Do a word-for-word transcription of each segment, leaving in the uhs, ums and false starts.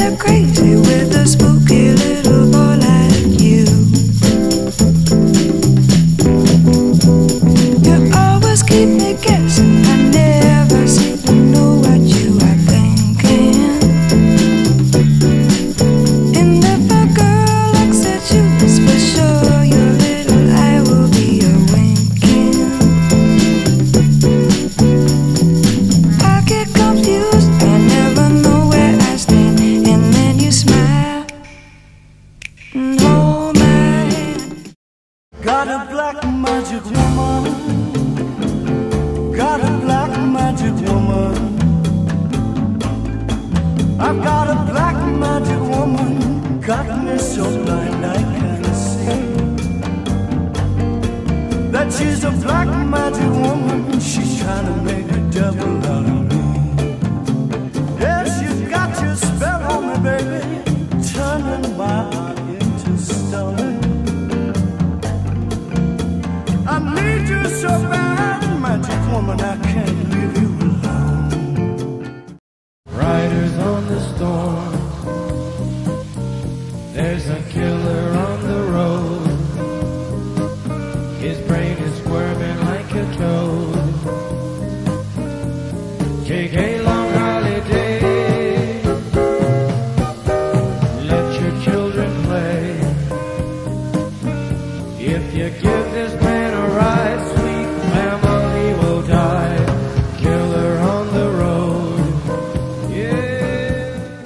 you crazy with a spooky little boy like you. You always keep me guessing, I never seem to know what you are thinking. And if a girl looks at you, it's for sure your little eye will be a winking. I get confused, I never know where I stand, and then you smile and hold my hand. Got a black magic woman, got a black magic woman. I've got a black magic woman, got me so blind I can't see that she's a black magic woman. She's trying to make a devil out of me. Yes, you got your spell on me, baby, turning my heart into stone. I need you so bad, magic woman, I can't leave you alone. Riders on the storm, there's a killer on the road. His brain is squirming like a toad. Take a long holiday, let your children play. If you give this man a ride, sweet family will die. Killer on the road, yeah.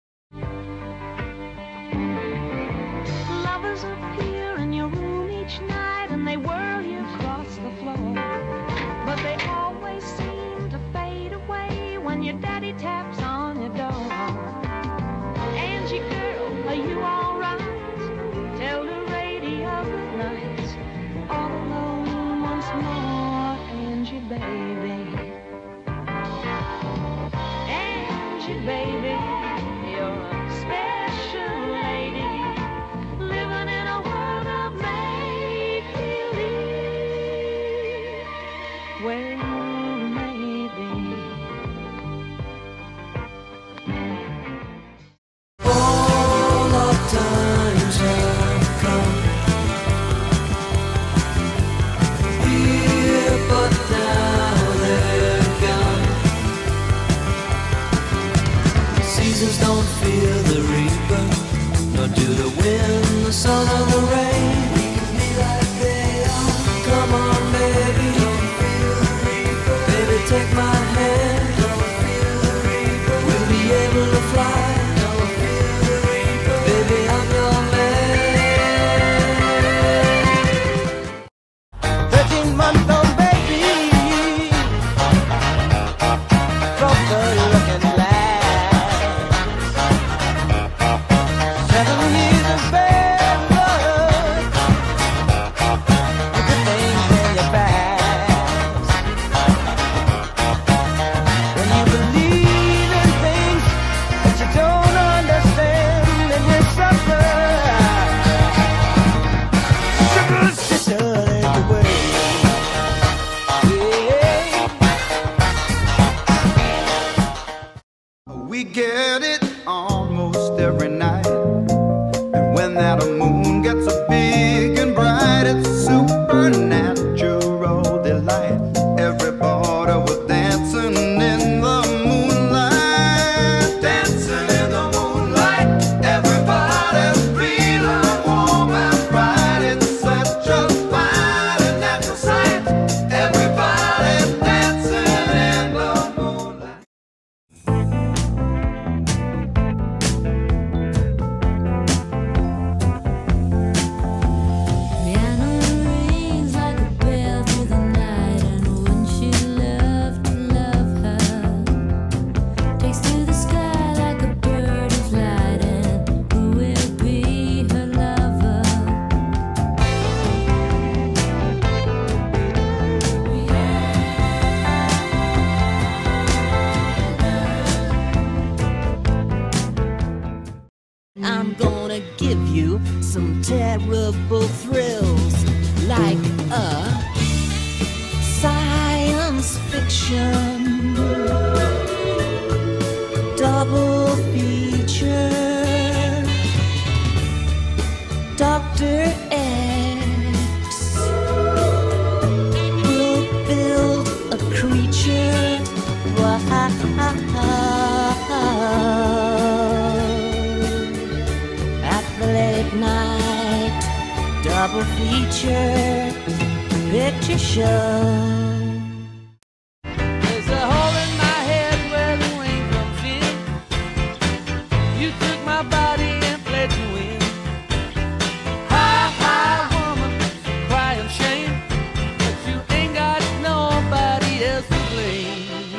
Lovers appear in your room each night and they whirl you across the floor. But they always seem to fade away when your daddy taps on your door. Angie girl, are you alright? Tell the radio good night. All alone once more, Angie baby. Angie baby, you're a special lady, living in a world of make-believe, where you may be. All of times have come here, but now they're gone. Seasons don't fear the reaper, nor do the wind, the sun, or the rain. We can be like they are. Come on, baby, don't feel the reaper. Baby, take my hand. Don't feel the reaper. We'll be able to fly. Don't feel the reaper. Baby, I'm your man. Thirteen month old baby, proper looking lad. Seven years of bad blood, good things in your past. When you believe in things that you don't understand, and you suffer. Superstition ain't the way. Yeah. We get it almost every night, and when that moon gets so big and bright, it's a supernatural delight. Everybody was dancing in the moonlight, dancing in the moonlight. Everybody's feeling warm and bright. It's such a fine and natural sight. Everybody's dancing in the moonlight. Rhiannon rings like a bell through the night, and wouldn't she love to love her? Takes to the sky like a bird of light, and who will be her lover? I'm gonna give you some terrible thrills, like a science fiction double feature. double feature picture show. There's a hole in my head where the wind comes in. You took my body and played to win. Hi, hi, woman, crying shame, but you ain't got nobody else to blame.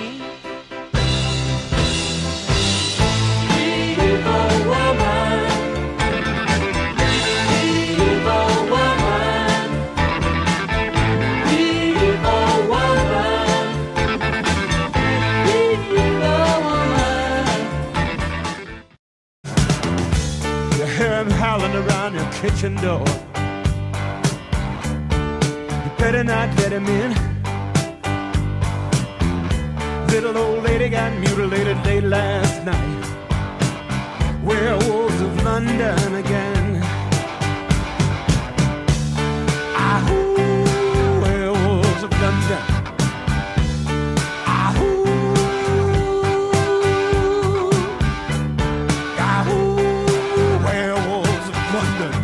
Evil woman, evil woman, evil woman, evil woman. You hear him howling around your kitchen door. You better not let him in. Little old lady got mutilated late last night. Werewolves of London again. Ahoo, werewolves of London. Ahoo, ahoo, werewolves of London.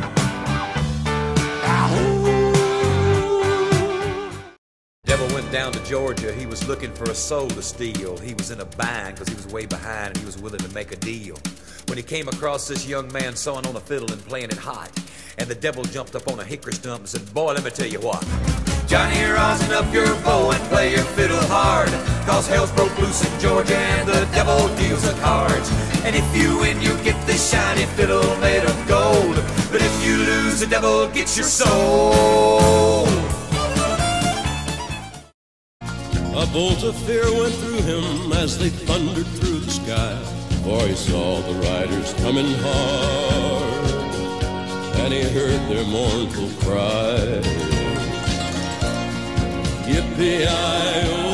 Ahoo. Devil went down to Georgia. He was looking for a soul to steal. He was in a bind because he was way behind and he was willing to make a deal. When he came across this young man sawing on a fiddle and playing it hot, and the devil jumped up on a hickory stump and said, boy, let me tell you what. Johnny, rosin up your bow and play your fiddle hard, cause hell's broke loose in Georgia and the devil deals the cards. And if you win, you get this shiny fiddle made of gold, but if you lose, the devil gets your soul. A bolt of fear went through him as they thundered through the sky, for he saw the riders coming hard, and he heard their mournful cry. Yippee-i-oh,